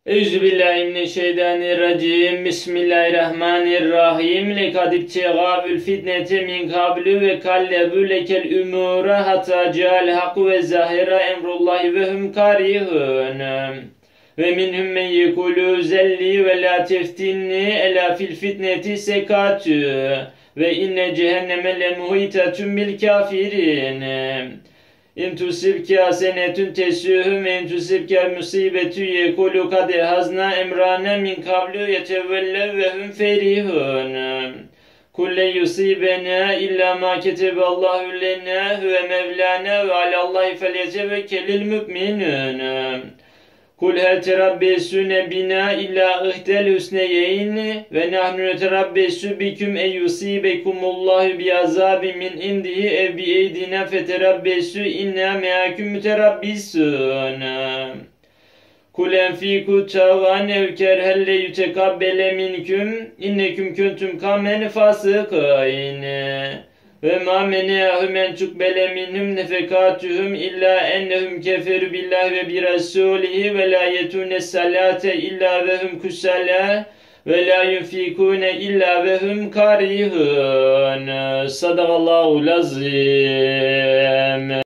Euzubillahimineşşeytanirracim. Bismillahirrahmanirrahim. Lekad ibtegâül fitnete min kablu ve kallebü lekel umura hatta ceal hakku ve zahira emrullahi ve hum karihun. Ve minhum men yekulu zelli ve la teftinni ela fil fitneti sekatü ve inne cehenneme lemuhitetun bil kafirin. İn tusibke hasenetun tesühüm ve in tusibke musibetü yekulu kad hazna emrane min kablu yetevelle ve hum ferihun. Kulle yusibena illa ma keteballahu lena huve mevlana ve alallahi felyetevekkelil müminun. Kul hel terabbesune bina illa ihtel husneyeyn ve nahnu neterabbesu biküm en yusibekumullahu bi azabin min indihi ev bi eydina feterabbesu inna meakum muterabbisun. Kul enfiku tavan ev kerhelle yutekabbele minküm inneküm kuntum kamen fasıkîn. Ve ma menehum en tukbele minhum nefekatuhum illa ennehum keferu billahi ve bi rasulihi ve la yetune salate illa ve hum kusala ve la yunfikune illa ve hum karihun. Sadakallahu lazim.